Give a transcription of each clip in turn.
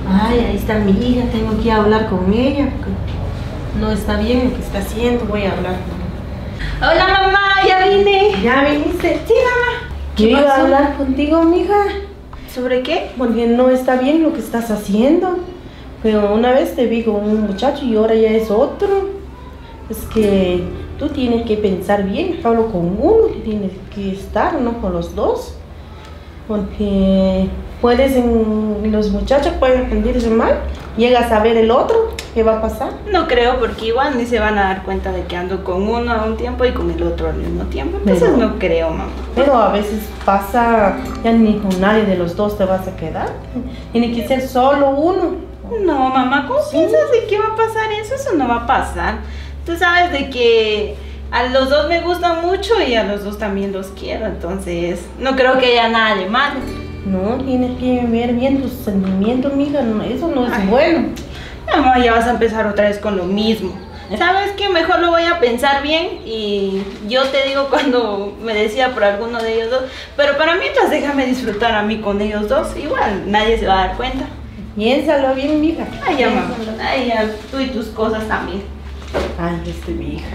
Ay, ahí está mi hija, tengo que hablar con ella porque no está bien lo que está haciendo, voy a hablar con ella. Hola mamá, ya vine. ¿Ya viniste? Sí, mamá. Yo iba a hablar contigo, mija, ¿Sobre qué? porque no está bien lo que estás haciendo. Pero una vez te vi con un muchacho y ahora ya es otro. Es que tú tienes que pensar bien, solo con uno tienes que estar, no con los dos. Porque los muchachos pueden sentirse mal, llegas a ver el otro, ¿qué va a pasar? No creo, porque igual ni se van a dar cuenta de que ando con uno a un tiempo y con el otro al mismo tiempo. Entonces Pero- no creo, mamá. Pero a veces pasa, ya ni con nadie de los dos te vas a quedar. Tiene que ser solo uno. No, mamá, ¿cómo Sí. piensas de que va a pasar eso? Eso no va a pasar. Tú sabes de que a los dos me gustan mucho y a los dos también los quiero. Entonces no creo que haya nada de malo. No, tienes que ver bien tus sentimientos, mija, no, eso no es Ay. bueno. Mamá, ya vas a empezar otra vez con lo mismo. ¿Sabes qué? Mejor lo voy a pensar bien y yo te digo cuando me decida por alguno de ellos dos. Pero para mientras déjame disfrutar a mí con ellos dos. Igual nadie se va a dar cuenta. Piénsalo bien, mija. Ay, ya, mamá. Piénsalo. Ay, ya, tú y tus cosas también. Ay, mi hija.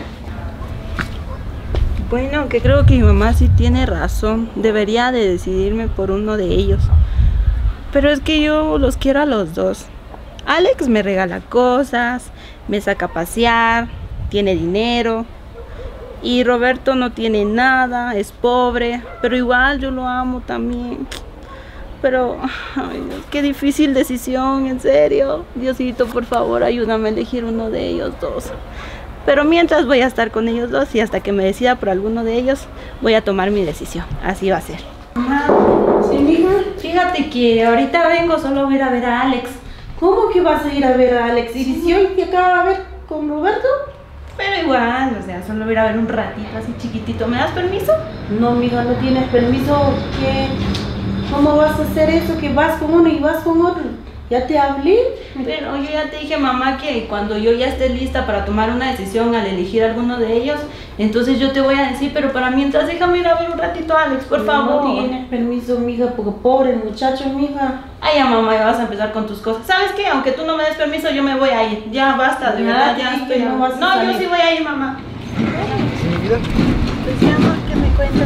Bueno, aunque creo que mi mamá sí tiene razón. Debería de decidirme por uno de ellos. Pero es que yo los quiero a los dos. Alex me regala cosas, me saca a pasear, tiene dinero. Y Roberto no tiene nada, es pobre, pero igual yo lo amo también. Pero, ay, Dios, qué difícil decisión, en serio. Diosito, por favor, ayúdame a elegir uno de ellos dos. Pero mientras voy a estar con ellos dos y hasta que me decida por alguno de ellos, voy a tomar mi decisión. Así va a ser. Mamá, ¿Sí, mija? fíjate que ahorita vengo, solo voy a ir a ver a Alex. ¿Cómo que vas a ir a ver a Alex? ¿Y si hoy te acaba de ver con Roberto? Pero igual, o sea, solo voy a ir a ver un ratito así chiquitito. ¿Me das permiso? No, mija, no tienes permiso. ¿Cómo vas a hacer eso? Que vas con uno y vas con otro. ¿Ya te hablé? Pero yo ya te dije, mamá, que cuando yo ya esté lista para tomar una decisión al elegir alguno de ellos, entonces yo te voy a decir, pero para mientras déjame ir a ver un ratito a Alex, por favor. No tienes permiso, mija, porque pobre muchacho, mija. Ay, ya, mamá, ya vas a empezar con tus cosas. ¿Sabes qué? Aunque tú no me des permiso, yo me voy a ir. Ya, basta, de Ya, verdad, te ya dije estoy. que no vas a No, yo salir. sí voy a ir, mamá. Sí, mira. Pues, mi amor, ¿qué me cuentas?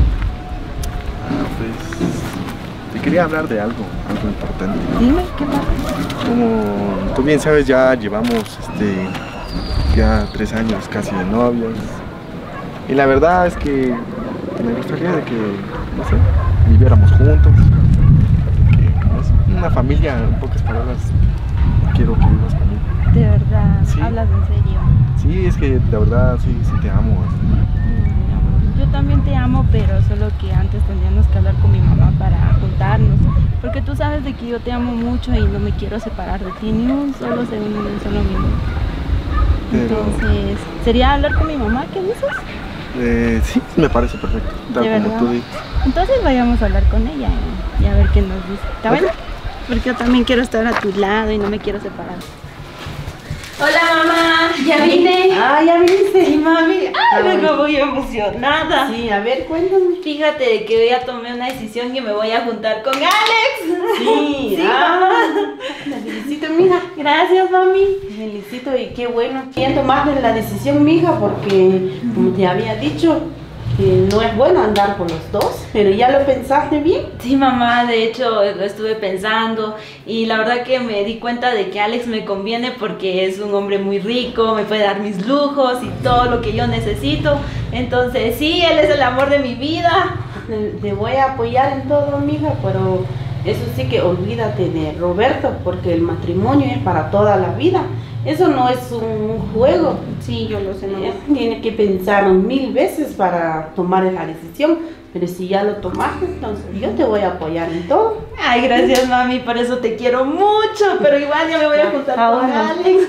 Pues te quería hablar de algo importante. Dime, ¿qué pasa? Como tú bien sabes, ya llevamos ya 3 años casi de novios. Y la verdad es que me gustaría de que, no sé, viviéramos juntos. Que es una familia, en pocas palabras, quiero que vivas conmigo. De verdad, Sí. hablas en serio. Sí, es que de verdad sí te amo. Yo también te amo, pero solo que antes tendríamos que hablar con mi mamá para juntarnos. Porque tú sabes de que yo te amo mucho y no me quiero separar de ti ni un solo segundo, ni un solo minuto. Pero- Entonces, ¿sería hablar con mi mamá? ¿Qué dices? Sí, me parece perfecto, tal ¿De como verdad? tú dices. Entonces vayamos a hablar con ella y a ver qué nos dice. ¿Está bueno? Ok. Porque yo también quiero estar a tu lado y no me quiero separar. Hola mamá, ya vine. Ah, ya viniste. Sí, mami. Ay, Ah, vengo bueno. muy emocionada. Sí, a ver, cuéntame. Fíjate de que ya tomé una decisión y me voy a juntar con Alex. Sí, Sí, ah, mamá. te felicito, mija. Gracias, mami. Te felicito y qué bueno. Siento más de la decisión, mija, porque como te había dicho, que no es bueno andar con los dos, pero ya lo pensaste bien. Sí, mamá, de hecho lo estuve pensando y la verdad que me di cuenta de que Alex me conviene porque es un hombre muy rico, me puede dar mis lujos y todo lo que yo necesito. Entonces, sí, él es el amor de mi vida. Te voy a apoyar en todo, mija, pero eso sí que olvídate de Roberto, porque el matrimonio es para toda la vida. Eso no es un juego. Sí, yo lo sé, mamá. Tiene que pensar 1000 veces para tomar la decisión, pero si ya lo tomaste, entonces yo te voy a apoyar en todo. Ay, gracias, mami, por eso te quiero mucho, pero igual ya me voy a juntar con Ahora. Alex.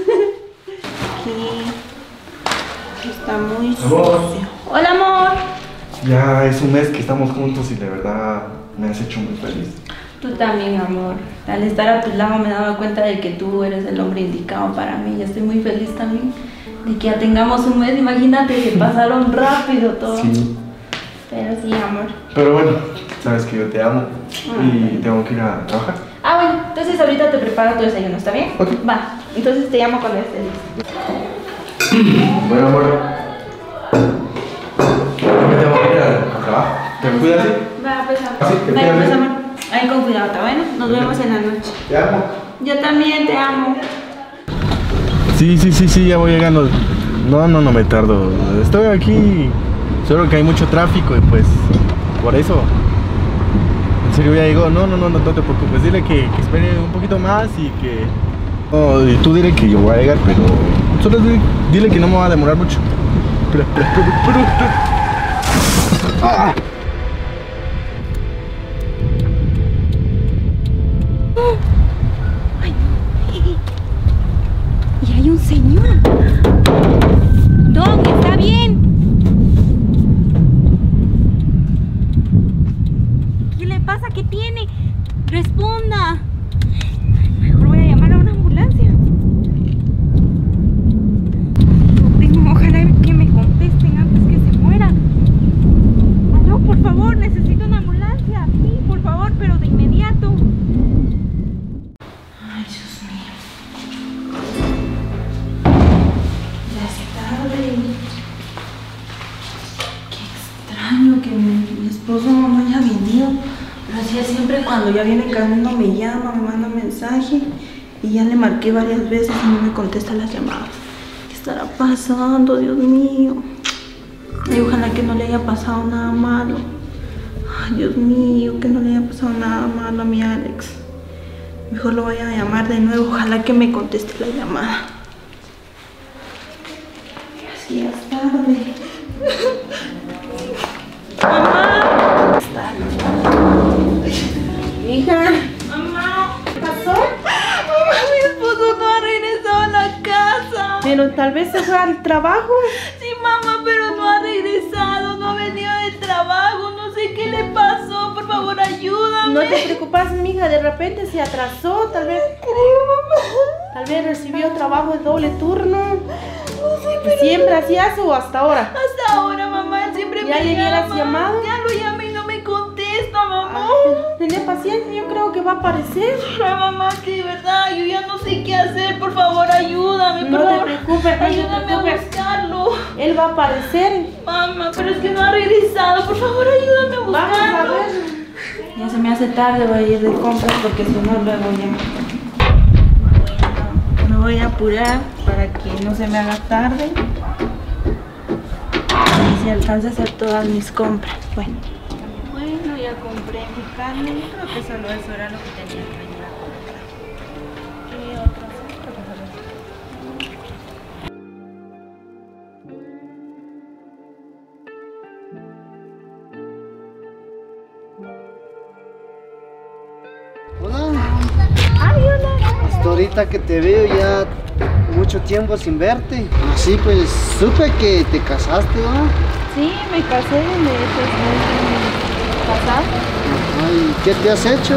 Aquí está muy Amor. sucio. Hola, amor. Ya es un mes que estamos juntos y de verdad me has hecho muy feliz. Tú también, amor. Al estar a tu lado me he dado cuenta de que tú eres el hombre indicado para mí. Y estoy muy feliz también de que ya tengamos un mes. Imagínate que pasaron rápido todo. Sí. Pero sí, amor. Pero bueno, sabes que yo te amo y tengo que ir a trabajar. Ah, bueno, Entonces ahorita te preparo tu desayuno, ¿está bien? Ok. Va, entonces te llamo cuando estés listo. Bueno, amor. Me tengo que ir al trabajo. ¿Te cuidas? Va, pues amor. ¿Sí? ¿Te Vaya, cuidas? pues amor. Ahí con cuidado, ¿está bueno? Nos vemos en la noche. Te amo. Yo también te amo. Sí, ya voy llegando. No me tardo. Estoy aquí. Solo que hay mucho tráfico y pues por eso. En serio ya llegó. No te preocupes. Dile que espere un poquito más y que. No, y tú dile que yo voy a llegar, pero solo dile que no me va a demorar mucho. ¡Ah! Y hay un señor. Don, ¿está bien? ¿Qué le pasa? ¿Qué tiene? Responda. Mejor voy a llamar a una ambulancia. Ojalá que me contesten antes que se muera. Aló, por favor, necesito una ambulancia. Sí, por favor, pero de inmediato. Ay, Dios mío. Ya es tarde. Qué extraño que mi esposo no haya venido. Pero así es siempre, cuando ya viene camino me llama, me manda mensaje. Y ya le marqué varias veces y no me contesta las llamadas. ¿Qué estará pasando, Dios mío? Ay, ojalá que no le haya pasado nada malo. Ay, Dios mío, que no le haya pasado nada malo a mi Alex. Mejor lo voy a llamar de nuevo, ojalá que me conteste la llamada. Así es tarde. ¡Mamá! Es tarde. Hija, ¡Mamá! ¿qué pasó? ¡Mamá, mi esposo no ha regresado a la casa! Pero tal vez se fue al trabajo. Sí, mamá, pero no ha regresado, no ha venido del trabajo, no sé qué le pasó, por favor ayúdame. No te preocupes, mija, de repente se atrasó, tal vez. creo, mamá. Tal vez recibió trabajo de doble turno. No sé, pero ¿Siempre hacía eso o hasta ahora? hasta ahora, mamá, él siempre ¿Ya me le hubieras llama. llamado? Ya lo llamé y no me contesta, mamá. Tené paciencia, yo creo que va a aparecer. Ay, mamá, que de verdad, yo ya no sé qué hacer, por favor ayúdame, No por te favor. preocupes, no te Ayúdame a preocupes. buscarlo. Él va a aparecer. Mamá, pero es que no ha regresado, por favor ayúdame a Vamos a buscarlo. ver. Ya se me hace tarde, voy a ir de compras porque si no luego ya. Me voy a apurar para que no se me haga tarde. Y se alcanza a hacer todas mis compras. Bueno, ya compré mi carne. Yo creo que solo eso era lo que tenía que venir a comprar. ¿Qué otra cosa? Creo que solo eso. Hola, Ay, hola. hasta ahorita que te veo ya mucho tiempo sin verte. Así pues, supe que te casaste, ¿no? Sí, me casé de 3 meses pasado. Ay, ¿qué te has hecho?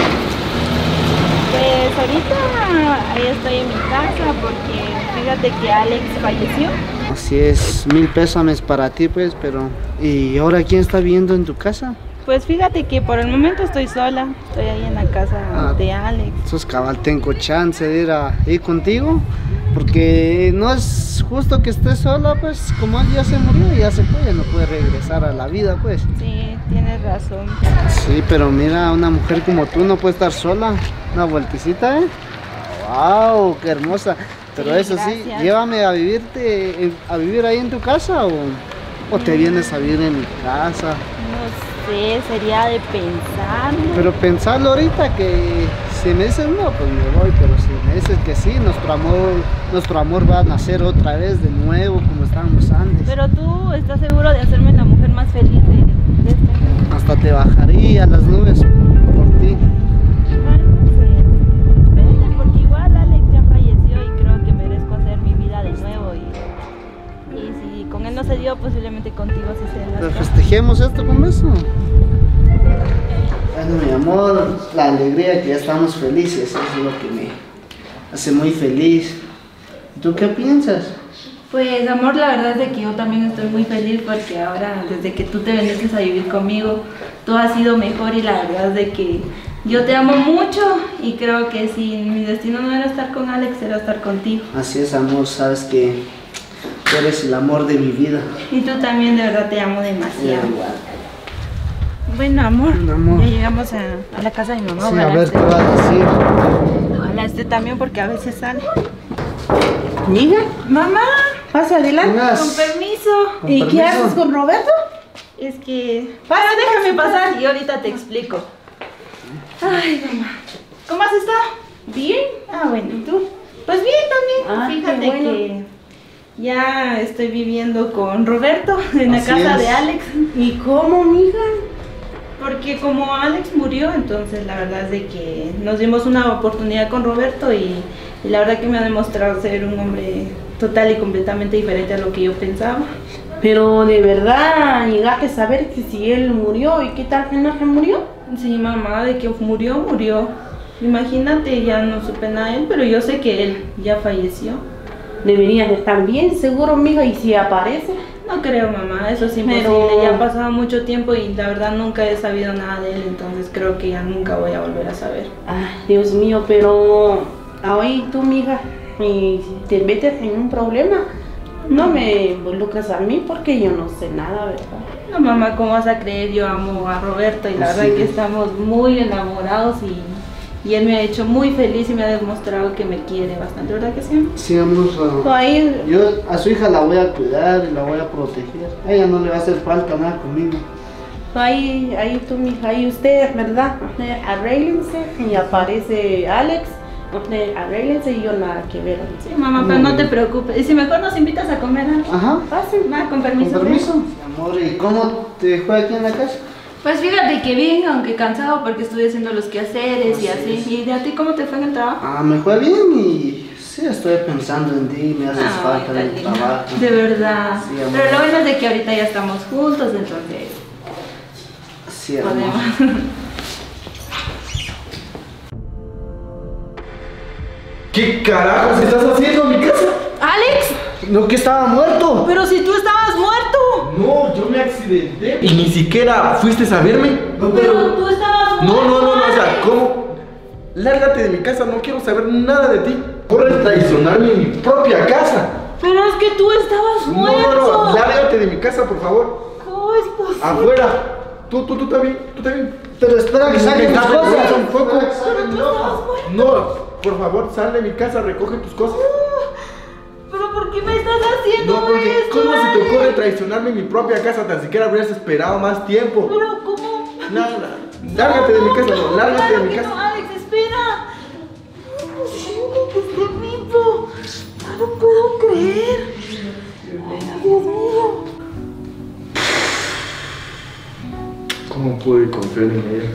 Pues ahorita ahí estoy en mi casa porque fíjate que Alex falleció. Así es, 1000 pésames para ti pues, pero... ¿Y ahora quién está viviendo en tu casa? Pues fíjate que por el momento estoy sola, estoy ahí en la casa de Alex. Sos cabal, tengo chance de ir a ir contigo, porque no es justo que estés sola, pues como él ya se murió, ya se fue, ya no puede regresar a la vida, pues. Sí, tienes razón. Sí, pero mira, una mujer como tú no puede estar sola. Una vueltecita, ¿eh? ¡Wow! ¡Qué hermosa! Pero Sí, eso sí, gracias. llévame a a vivir ahí en tu casa o te vienes a vivir en mi casa. No sé, sería de pensarlo. Pero pensarlo ahorita que si me dices no, pues me voy, pero si me dices que sí, nuestro amor va a nacer otra vez de nuevo como estábamos antes. Pero tú estás seguro de hacerme la mujer más feliz de este mundo. Hasta te bajaría a las nubes por ti. Bueno, no sé. Espérate, porque igual Alex ya falleció y creo que merezco hacer mi vida de nuevo. Y si con él no se dio, posiblemente contigo sí se Pero da. festejemos esto con beso. Bueno, mi amor, la alegría que ya estamos felices, eso es lo que me hace muy feliz. ¿Y tú qué piensas? Pues amor, la verdad es de que yo también estoy muy feliz porque ahora, desde que tú te viniste a vivir conmigo, todo ha sido mejor y la verdad es de que Yo te amo mucho y creo que si mi destino no era estar con Alex, era estar contigo. Así es, amor, sabes que tú eres el amor de mi vida. Y tú también, de verdad, te amo demasiado. Igual. Bueno, amor, Amor. ya llegamos a la casa de mi mamá. Sí, Ojalá a ver esté- qué va a decir. Ojalá esté también porque a veces sale. Amiga, Mamá, pasa adelante. Unas- con permiso. Con ¿Y qué permiso. haces con Roberto? Es que... déjame pasar y ahorita te explico. Ay, mamá. ¿Cómo has estado? Bien. Ah, bueno, ¿y tú? Pues bien también. Ah, Fíjate qué bueno. que ya estoy viviendo con Roberto en la Así casa es. de Alex. ¿Y cómo, amiga? Porque como Alex murió, entonces la verdad es de que nos dimos una oportunidad con Roberto y la verdad que me ha demostrado ser un hombre total y completamente diferente a lo que yo pensaba. Pero de verdad llegaste a saber que si él murió y qué tal que no se murió. Sí, mamá, de que murió, murió. Imagínate, ya no supe nada de él, pero yo sé que él ya falleció. Deberías de estar bien seguro, amiga, y si aparece. No creo, mamá, eso es imposible. Pero- Ya ha pasado mucho tiempo y la verdad nunca he sabido nada de él, entonces creo que ya nunca voy a volver a saber. Ay, Dios mío, pero hoy tú, amiga, y si te metes en un problema, no me involucras a mí porque yo no sé nada, ¿verdad? No, mamá, ¿cómo vas a creer? Yo amo a Roberto y la Así verdad que es. estamos muy enamorados y él me ha hecho muy feliz y me ha demostrado que me quiere bastante, ¿verdad que sí? Sí, amor. Ahí, Yo a su hija la voy a cuidar y la voy a proteger. A ella no le va a hacer falta nada conmigo. ahí tú, mija, ahí ustedes, ¿verdad? Ustedes arréglense y aparece Alex, ustedes arréglense y yo nada que ver. Sí, mamá, pero no te preocupes. Y si mejor nos invitas a comer algo. Ajá. Pasen. Va, con permiso. Con permiso. Sí, amor, ¿y cómo te fue aquí en la casa? Pues fíjate que bien, aunque cansado porque estuve haciendo los quehaceres y Así así. ¿Y de a ti cómo te fue en el trabajo? Ah, me fue bien y sí, estoy pensando en ti, me haces falta tan del linda. trabajo. De verdad. Sí, amor. Pero lo bueno es de que ahorita ya estamos juntos, entonces Sí, amor. podemos. ¿Qué carajos estás haciendo en mi casa? ¡Alex! No, que estaba muerto. ¡Pero si tú estabas muerto! No, yo me accidenté. Y ni siquiera fuiste a verme. ¡Pero tú estabas muerto! No, o sea, Alex. ¿cómo? Lárgate de mi casa, no quiero saber nada de ti. Corre a traicionarme en mi propia casa. Pero es que tú estabas muerto. No, lárgate de mi casa, por favor. ¿Cómo es posible? Afuera. Tú también. Pero espera que saque tus Dame cosas. un poco. Pero tú estabas muerto. No, por favor, sal de mi casa, recoge tus cosas. ¿Pero por qué me estás haciendo No, porque esto, ¿cómo se te Alex? ocurre traicionarme en mi propia casa? Tan siquiera habrías esperado más tiempo. Pero ¿cómo? Nada, lárgate de mi casa, no, lárgate claro de mi que casa. No, Alex, espera. No, que esté vivo. No lo puedo creer. Ay, Dios mío. ¿Cómo pude confiar en ella?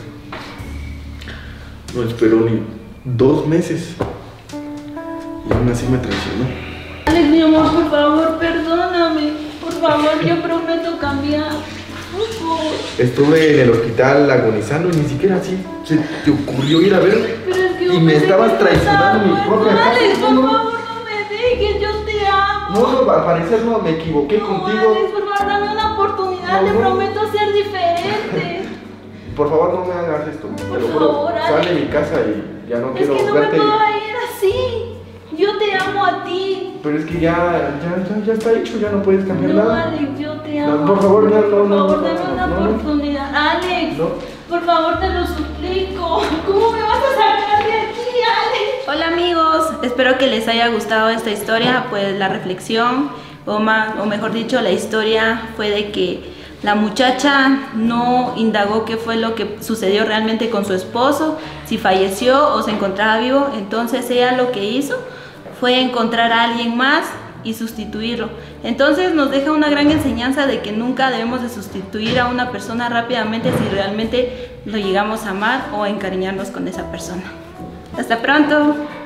No esperó ni 2 meses. Y aún así me traicionó. Alex, mi amor, por favor, perdóname. Por favor, yo prometo cambiar. Por favor. Estuve en el hospital agonizando y ni siquiera así se te ocurrió ir a verme. Pero es que yo Y me pensé estabas que tú traicionando en mi estabas propia muerto. casa. Alex, por No, favor, no me dejes, yo te amo. No, al parecer no, me equivoqué No, contigo. Alex, por favor, dame una oportunidad, No, te no. prometo ser diferente. Por favor, no me hagas esto. Te lo juro. favor, Sal de Alex. mi casa y ya no Es quiero que no me verte. puedo ir así. Yo te amo a ti. Pero es que ya está hecho, ya no puedes cambiar No, nada. Alex, yo te No, amo. por favor, no, Por favor, no, dame una no. oportunidad. Alex, No. por favor, te lo suplico. ¿Cómo me vas a sacar de aquí, Alex? Hola amigos, espero que les haya gustado esta historia. Pues la reflexión, o mejor dicho, la historia fue de que la muchacha no indagó qué fue lo que sucedió realmente con su esposo, si falleció o se encontraba vivo. Entonces ella lo que hizo fue encontrar a alguien más y sustituirlo. Entonces nos deja una gran enseñanza de que nunca debemos de sustituir a una persona rápidamente si realmente lo llegamos a amar o a encariñarnos con esa persona. Hasta pronto.